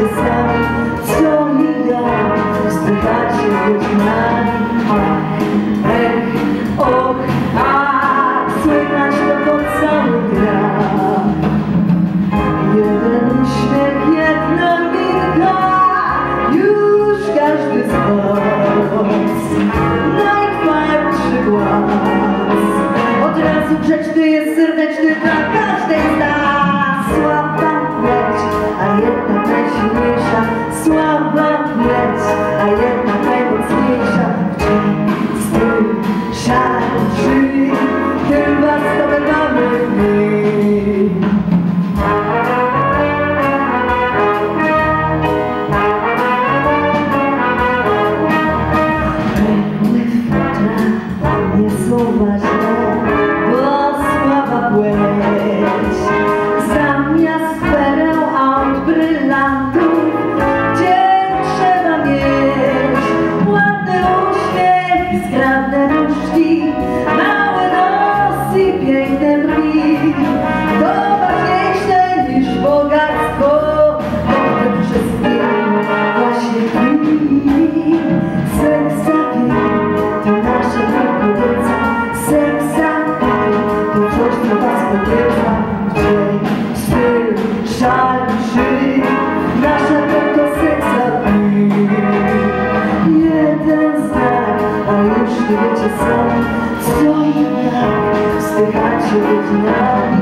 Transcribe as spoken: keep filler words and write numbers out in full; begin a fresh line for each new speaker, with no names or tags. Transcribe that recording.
wiecie sami, co i jak wzdychacie godzinami. Ech, och, a słychać to po cały kraj. Jeden uśmiech, jedna minka, już każdy z was najtwardszy głaz. Od razu grzeczny jest, serdeczny dla każdej z nas. Słaba płeć, a jedna najsilniejsza. Słaba płeć, a jedna najmocniejsza. Gdzie styl, szarży, chyba zdobywamy my. Nie są ważne, bo słaba płeć zamiast pereł, aut, brylantów dzień trzeba mieć. Ładny uśmiech, zgrabne nóżki, mały nos i piękne brwi. To ważniejsze niż bogactwo, bo przede wszystkim właśnie tkwi. Seks to nasza wielkowiedza, seks to coś, co was podrywa. Gdzie styl, szarży, nasza to seks. Jeden znak, a już nie wiecie sami, co i jak wzdychacie godzinami.